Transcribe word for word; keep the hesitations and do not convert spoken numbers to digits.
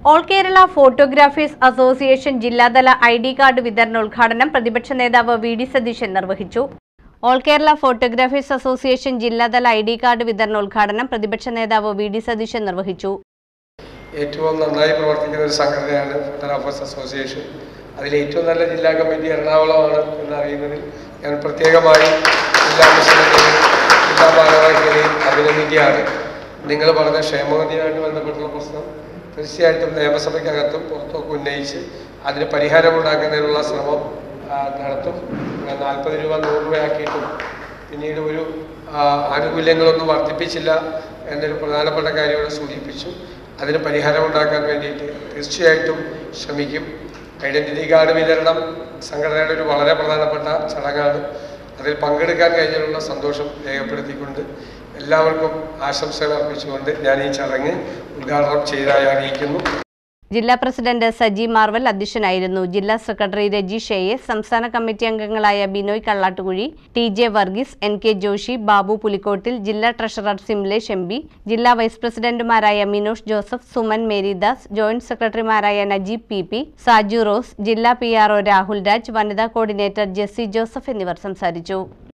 All Kerala photographers association ജില്ലാതല I D card വിതരണോദ്ഘാടനം പ്രതിപക്ഷ നേതാവ് വി ഡി സതീശൻ നിർവഹിച്ചു. ഓൾ കേരള ഫോട്ടോഗ്രാഫേഴ്സ് അസോസിയേഷൻ ജില്ലാതല ഐ ഡി കാർഡ് വിതരണോദ്ഘാടനം പ്രതിപക്ഷ നേതാവ് വി ഡി സതീശൻ നിർവഹിച്ചു. ഏറ്റവും നന്നായി പ്രവർത്തിക്കുന്ന ഒരു സംഘടനയാണ് ഫോട്ടോഗ്രാഫേഴ്സ് അസോസിയേഷൻ. അതിൽ ഏറ്റവും നല്ല ജില്ലാ കമ്മിറ്റി എറണാകുളമാണ് എന്നറിയുന്നതിൽ ഞാൻ പ്രത്യേകമായി ജില്ലാ പ്രസിഡന്റിനെയും ജില്ലാ ഭാരവാഹികളെയും അഭിനന്ദിക്കുകയാണ്. നിങ്ങൾ പറഞ്ഞ ക്ഷേമനിധിയുമായിട്ട് ബന്ധപ്പെട്ടുള്ള പ്രശ്നം തീർച്ചയായിട്ടും നിയമസഭയ്ക്കകത്തും പുറത്തൊക്കെ ഉന്നയിച്ച് അതിന് പരിഹാരമുണ്ടാക്കുന്നതിനുള്ള ശ്രമം നടത്തും. നാൽപ്പത് രൂപ നൂറ് രൂപയാക്കിയിട്ടും പിന്നീട് ഒരു ആനുകൂല്യങ്ങളൊന്നും വർദ്ധിപ്പിച്ചില്ല എന്നൊരു പ്രധാനപ്പെട്ട കാര്യം ഇവിടെ സൂചിപ്പിച്ചു. അതിന് പരിഹാരമുണ്ടാക്കാൻ വേണ്ടിയിട്ട് തീർച്ചയായിട്ടും ശ്രമിക്കും. ഐഡൻറ്റിറ്റി കാർഡ് വിതരണം സംഘടനയുടെ ഒരു വളരെ പ്രധാനപ്പെട്ട ചടങ്ങാണ്. അതിൽ പങ്കെടുക്കാൻ കഴിഞ്ഞതിലുള്ള സന്തോഷം രേഖപ്പെടുത്തിക്കൊണ്ട് എല്ലാവർക്കും ആശംസകൾ അർപ്പിച്ചുകൊണ്ട് ഞാൻ ഈ ചടങ്ങ് ഉദ്ഘാടനം ചെയ്തതായി അറിയിക്കുന്നു. ജില്ലാ പ്രസിഡന്റ് സജി മാർവൽ അധ്യക്ഷനായിരുന്നു. ജില്ലാ സെക്രട്ടറി രജീഷ് എ, സംസ്ഥാന കമ്മിറ്റി അംഗങ്ങളായ Binoy Kallattukuzhi, T J Varghese, N K Joshy, Babu Pulikkottil, ജില്ലാ ട്രഷറർ സിംലേഷ് എം പി, ജില്ലാ വൈസ് പ്രസിഡന്റുമാരായ മിനോഷ് ജോസഫ്, സുമൻ മേരിദാസ്, ജോയിന്റ് സെക്രട്ടറിമാരായ നജീബ് പി പി, സാജു റോസ്, ജില്ലാ P R O Rahul Raj, വനിതാ കോർഡിനേറ്റർ ജെസ്സി ജോസഫ് എന്നിവർ സംസാരിച്ചു.